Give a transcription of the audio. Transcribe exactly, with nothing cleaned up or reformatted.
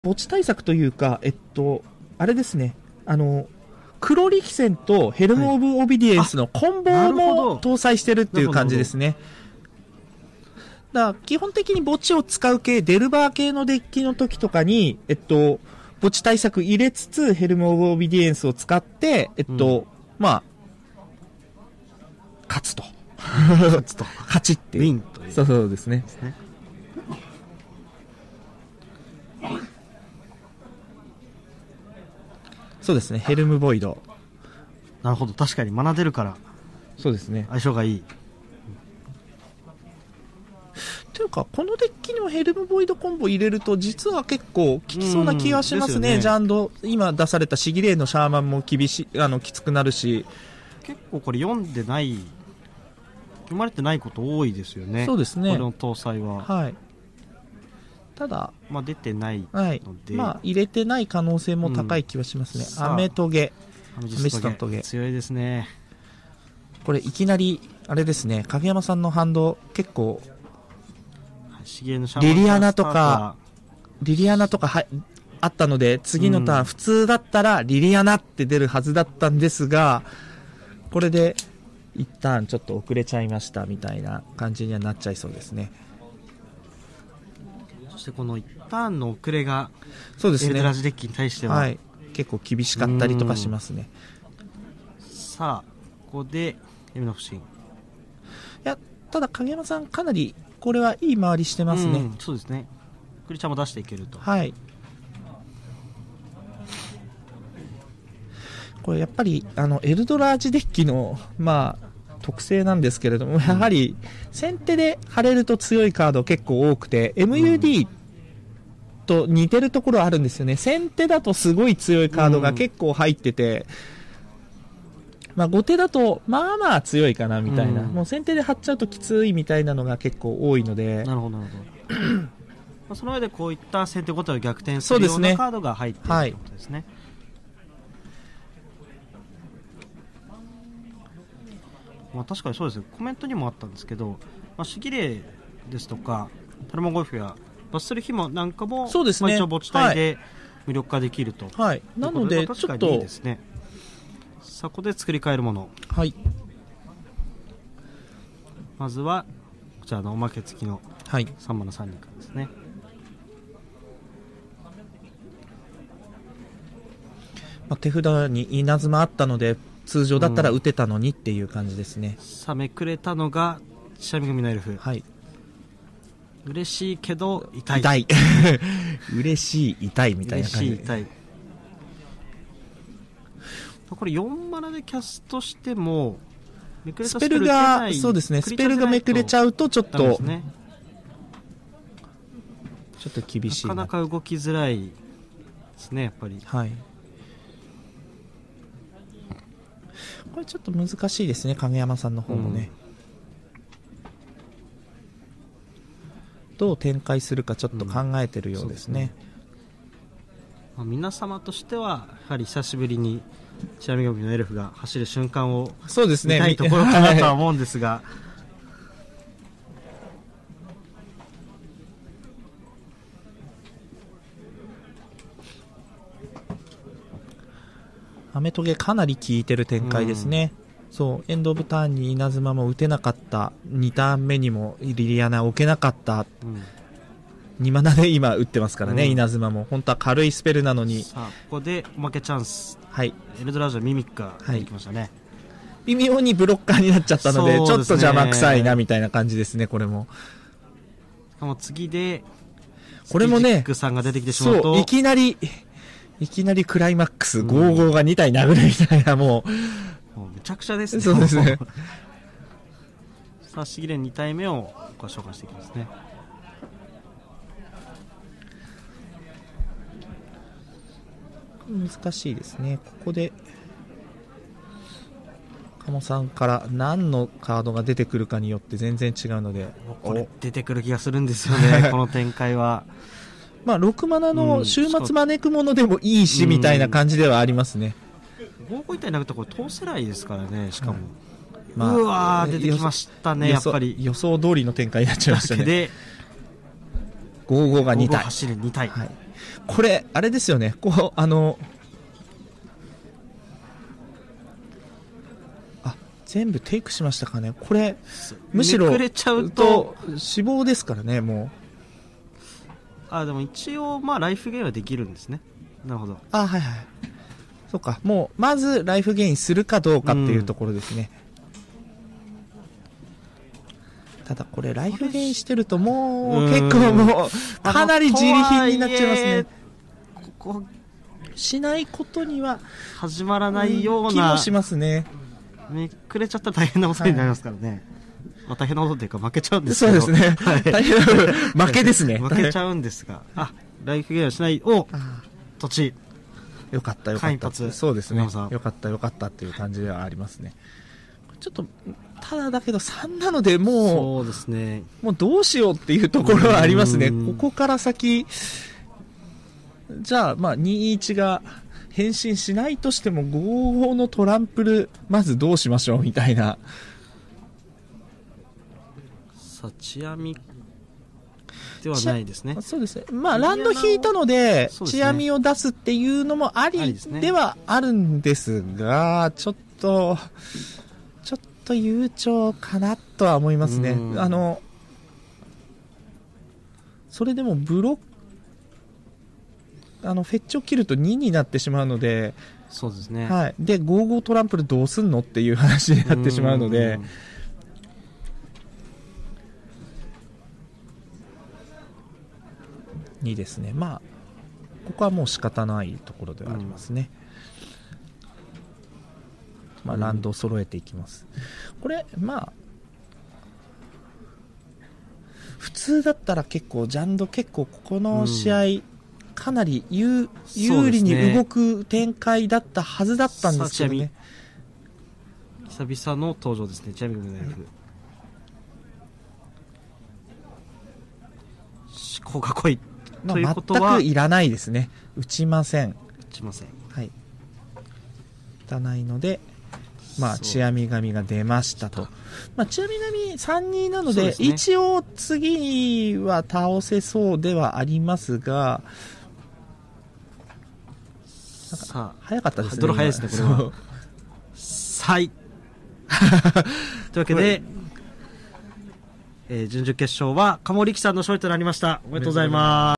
墓地対策というか、えっと、あれですね、あの、黒力戦とヘルム・オブ・オビディエンスのコンボも搭載してるっていう感じですね。だから基本的に墓地を使う系、デルバー系のデッキの時とかに、えっと、墓地対策入れつつ、ヘルム・オブ・オビディエンスを使って、えっと、うん、まあ、勝つと。 勝つと。 勝ちっていう。 ウィンという。 そうそうですね。ですね。そうですね、ヘルムボイド。 なるほど、確かにマナ出るから。 そうですね。 相性がいい。 というか、このデッキにもヘルムボイドコンボ入れると、実は結構効きそうな気がしますね。ねジャンド、今出されたシギレイのシャーマンも厳しい、あの、きつくなるし。 結構これ読んでない、読まれてないこと多いですよね。 そうですね。 これの搭載は。 はい。ただ、 まあ、出てないので、 はい、まあ、入れてない可能性も高い気はしますね。うん、アメトゲ、 アメジストゲ強いですね。 これいきなりあれですね、影山さんのハンド結構リリアナとかリリアナとかはあったので、次のターン、うん、普通だったらリリアナって出るはずだったんですが、これで一旦ちょっと遅れちゃいましたみたいな感じにはなっちゃいそうですね。 そしてこの一ターンの遅れがそうですね、 エルドラジデッキに対しては、 はい、結構厳しかったりとかしますね。 さあここでエミの不振。いや、ただ影山さんかなりこれはいい回りしてますね。うん、 そうですね。クリちゃんも出していけると。 はい。これやっぱりあのエルドラージデッキのまあ特性なんですけれども、やはり先手で張れると強いカード結構多くて、うん、エムユーディー と似てるところあるんですよね。先手だとすごい強いカードが結構入ってて、うん、まあ後手だとまあまあ強いかなみたいな、うん、もう先手で張っちゃうときついみたいなのが結構多いので。 なるほどなるほどまあその上でこういった先手後手を逆転するようなカードが入っているということですね。まあ、確かにそうですね。コメントにもあったんですけど、まあ、シギレイですとかタルマゴルフやバッスルヒモなんかも、 そうですね、 まあ、一応墓地帯で無力化できると、 はい、なのでちょっといいですね。 そこで作り変えるもの、 はい、 まずはこちらのおまけ付きのさんマナさんにんからですね。 まあ、手札に稲妻あったので通常だったら打てたのにっていう感じですね。 うん、さあめくれたのがシャミ組のエルフ、 はい、 嬉しいけど痛い痛い嬉しい痛いみたいな感じで、 嬉しい痛い。これよんマナでキャストしてもめくれたスペルがそうですね、スペルがめくれちゃうとちょっと、ね、ちょっと厳しいな、 なかなか動きづらいですねやっぱり。 はい、これちょっと難しいですね、影山さんの方もね、うん、どう展開するかちょっと考えてるようですね。 うん、まあ、皆様としてはやはり久しぶりにチラミゴビのエルフが走る瞬間をそうですね、 見たいところかなとは思うんですが、 アメトゲかなり効いてる展開ですね。うん、そうエンドオブターンに稲妻も打てなかった、にターン目にもリリアナ置けなかった、うん、にマナで今打ってますからね、うん、稲妻も本当は軽いスペルなのに。 さあここでおまけチャンス、 はい、 エルドラージョミミックが出てきましたね。はい、 微妙にブロッカーになっちゃったの で, で、ね、ちょっと邪魔くさいなみたいな感じですね。これもしかも次でこれもね、 スキジックさんが出てきてしまうと、 そういきなりいきなりクライマックス、うん、ごじゅうごがに体殴るみたいな、もう、 もうめちゃくちゃですね。 そうですねさあ、シギレンに体目をご紹介していきますね。 難しいですね。ここで鴨さんから何のカードが出てくるかによって全然違うので、 これ出てくる気がするんですよねこの展開は。 まあろくマナの週末招くものでもいいし、うん、みたいな感じではありますね。 ごじゅうご体投げたらこれ通せないですからね。しかも、うんまあ、 うわー出てきましたね。やっぱり予想通りの展開になっちゃいましたね。 でごじゅうごがに体走るに体、 はい、 これ、あれですよね。こう、あの、あ、全部テイクしましたかね。これ、むしろ、 めくれちゃうと死亡ですからね、もう。 あ、でも一応、まあ、ライフゲインはできるんですね。なるほど。 あ、はいはい。そうか。もう、まず、ライフゲインするかどうかっていうところですね。うん、ただ、これ、ライフゲインしてると、もう、結構もう、かなり自利品になっちゃいますね。 ここ、 しないことには、 始まらないような。 気もしますね。 めくれちゃったら大変なことになりますからね。はい、まあ、大変なことっていうか、負けちゃうんですけど。 そうですね。はい、大変な、負けですね。 負けちゃうんですが。あ、ライフゲインはしない。お土地。 よかったよかった。そうですね。よかったよかったっていう感じではありますね。ちょっと、ただだけどさんなのでもう、 そうですね。 もうどうしようっていうところはありますね。ここから先、じゃあ、まあ、にいちが変身しないとしても、ごごのトランプル、まずどうしましょうみたいな。 さあ、チアミではないですね。 そうですね。まあ、ランド引いたので、チアミを出すっていうのもありではあるんですが、ちょっと、ちょっと悠長かなとは思いますね。あの、それでもブロック、あの、フェッチを切るとにになってしまうので、 そうですね。 はい。で、ごごトランプルどうすんのっていう話になってしまうので、にですね。まあ、ここはもう仕方ないところではありますね。うん、まあ、ランドを揃えていきます。これ、まあ、普通だったら結構、ジャンド結構、ここの試合、うん、かなり 有, 有利に動く展開だったはずだったんですけどね。 久々の登場ですね、チャミグのナイフ。思考が濃い。 まあ、全くいらないですね。打ちません。打ちません。 はい。打たないので、まあ、チアミ神が出ましたと。まあ、チアミ神さんにんなので、でね、一応次は倒せそうではありますが、さあ、早かったですね。 ドロ早いですね、これは。さい。というわけで、えー、準々決勝は、鴨力さんの勝利となりました。おめでとうございます。